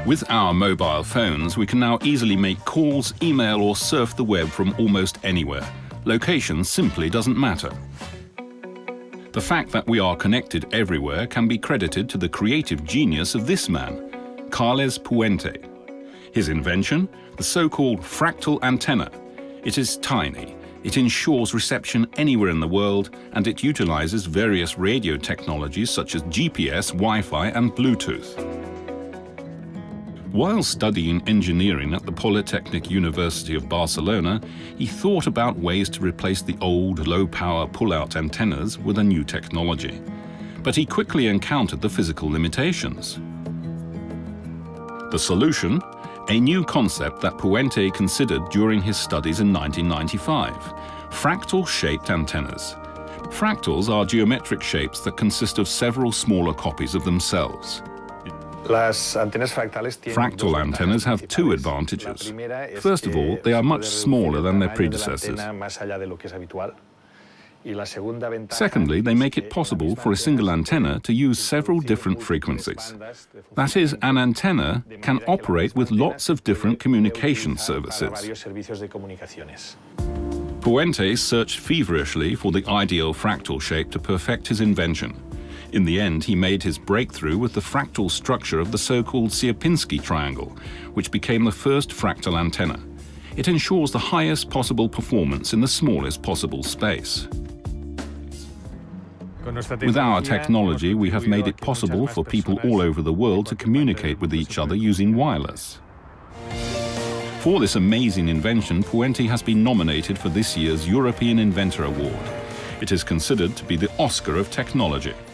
With our mobile phones, we can now easily make calls, email or surf the web from almost anywhere. Location simply doesn't matter. The fact that we are connected everywhere can be credited to the creative genius of this man, Carles Puente. His invention, the so-called fractal antenna. It is tiny, it ensures reception anywhere in the world, and it utilizes various radio technologies such as GPS, Wi-Fi and Bluetooth. While studying engineering at the Polytechnic University of Barcelona, he thought about ways to replace the old low-power pull-out antennas with a new technology. But he quickly encountered the physical limitations. The solution? A new concept that Puente considered during his studies in 1995, fractal-shaped antennas. Fractals are geometric shapes that consist of several smaller copies of themselves. Fractal antennas have two advantages. First of all, they are much smaller than their predecessors. Secondly, they make it possible for a single antenna to use several different frequencies. That is, an antenna can operate with lots of different communication services. Puente searched feverishly for the ideal fractal shape to perfect his invention. In the end, he made his breakthrough with the fractal structure of the so-called Sierpinski triangle, which became the first fractal antenna. It ensures the highest possible performance in the smallest possible space. With our technology, we have made it possible for people all over the world to communicate with each other using wireless. For this amazing invention, Puente has been nominated for this year's European Inventor Award. It is considered to be the Oscar of technology.